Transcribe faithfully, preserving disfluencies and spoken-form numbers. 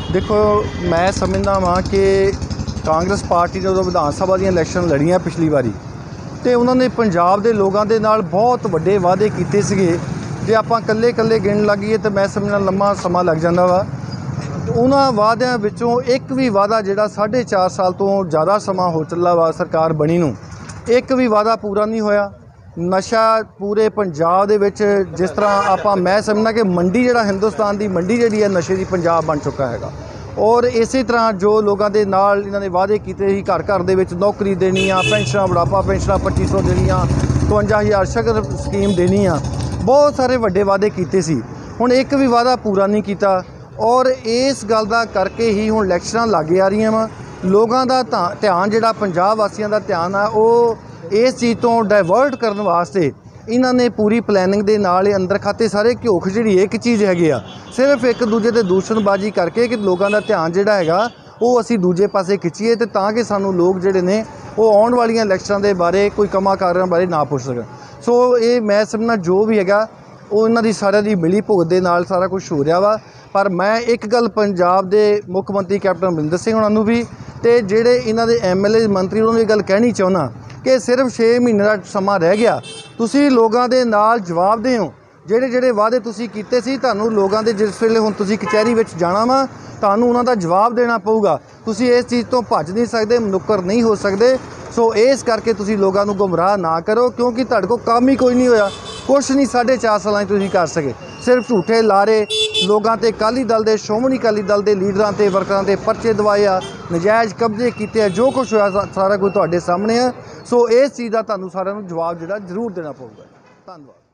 देखो मैं समझदा वां कि कांग्रेस पार्टी ने उदों विधान सभा दी इलैक्शन लड़ियां पिछली बारी तो उन्होंने पंजाब के लोगों के नाल बहुत वड्डे वादे कीते सीगे। जे आपां कल्ले कल्ले गिण लागिए तो मैं समझना लम्मा समा लग जांदा वा। उन्हां वादियां विचों एक भी वादा जिहड़ा साढ़े चार साल तो ज़्यादा समा हो चला वा सरकार बनी नूं, एक भी वादा पूरा नहीं होया। नशा पूरे पंजाब दे विच जिस तरह आपां मैं समझना कि मंडी जिहड़ा हिंदुस्तान की मंडी जिहड़ी है नशे की पंजाब बन चुका है। और इस तरह जो लोगों के नाल इन्हां ने वादे कीते ही घर घर दे विच नौकरी देनी आ, पेंशनां बुढ़ापा पेंशनां पच्ची सौ देनियां, चौवंजा हज़ार शगर स्कीम देनी आ, बहुत सारे वड्डे वादे कीते सी। हुण एक भी वादा पूरा नहीं किया और इस गल दा करके ही हुण इलैक्शनां लागे आ रहीआं वा। लोगों का ध्यान जिहड़ा पंजाब वासियों का ध्यान आ वो इस चीज़ तो डाइवर्ट करने वास्ते इन्हां ने पूरी प्लैनिंग दे नाल अंदर खाते सारे घिओख जिहड़ी एक चीज़ हैगी आ, सिर्फ एक दूजे ते दूषणबाजी करके कि लोगों का ध्यान जिहड़ा हैगा वो असीं दूजे पासे खिच्चीए ते तां कि सानूं लोग जिहड़े ने वो आउण वालीआं इलैक्शनां दे बारे कोई कमां कारां बारे ना पुछ सकन। सो ये मैं समझना जो भी हैगा वो इन्हां दी सारिਆਂ दी मिली भुगत दे नाल सारा कुछ हो रहा वा। पर मैं एक गल पंजाब दे मुख मंत्री कैप्टन अमरिंदर सिंह हुणां नूं भी ते जिहड़े इन्हां दे एम एल ए मंत्री उन्हां नूं ये गल कहनी चाहुंदा कि सिर्फ छे महीने का समा रह गया, तुसी लोगों के नाल जवाब दे हो जेड़े जेड़े वादे तुसी कीते सी। तुहानूं लोगों के जिस वेले हुण तुसी कचहरी विच जाना वा तुहानूं उन्हां दा जवाब देना पऊगा। तुसी इस चीज़ तो भज नहीं सकते, मुनक्कर नहीं हो सकते। सो इस करके तुसी लोगों को गुमराह ना करो क्योंकि तुहाडे कोल काम ही कोई नहीं होया, कुछ नहीं साढ़े चार साल तुसीं कर सके। सिर्फ झूठे लारे लोगों ते अकाली दल के श्रोमणी अकाली दल के लीडरां ते वर्करां ते परचे दवाए आ, नजायज़ कब्जे कीते, जो कुछ होया सारा कुछ तुहाडे सामने है। सो इस चीज़ का तुहानूं सारिआं नूं जवाब जिहड़ा जरूर देना पऊगा। धन्नवाद।